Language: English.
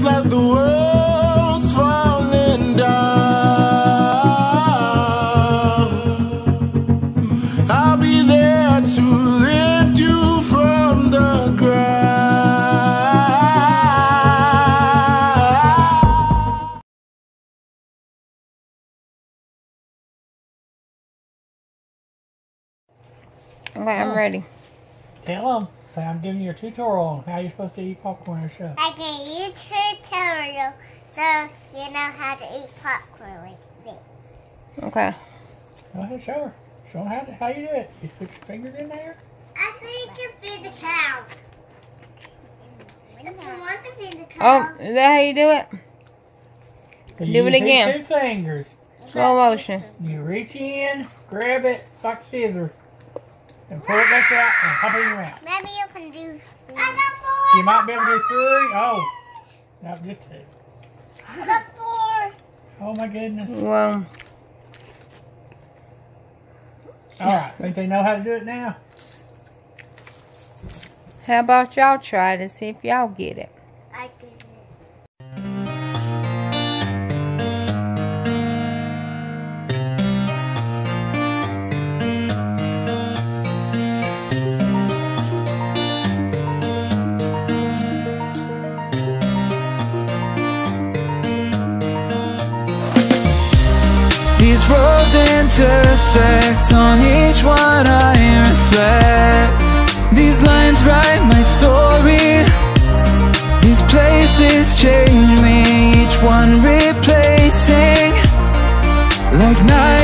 feels like the world's falling down. I'll be there to lift you from the ground. Okay, I'm ready. Tell them. I'm giving you a tutorial on how you're supposed to eat popcorn and stuff. I can use tutorial so you know how to eat popcorn like this. Okay. Go ahead, show her. Show them how you do it. You put your fingers in there. I think you feed the cows. If you want to feed the Oh, cows. is that how you do it? You Do it use again. these 2 fingers. Slow motion. You reach in, grab it like scissors, and pull it back out and pop it in your mouth. Maybe you can do. I got 4. You might be able to do 3. Oh, no, just 2. I got 4. Oh my goodness. Well, All right, think they know how to do it now? how about y'all try to see if y'all get it? I get it. These roads intersect, on each one I reflect. These lines write my story. These places change me, each one replacing like night.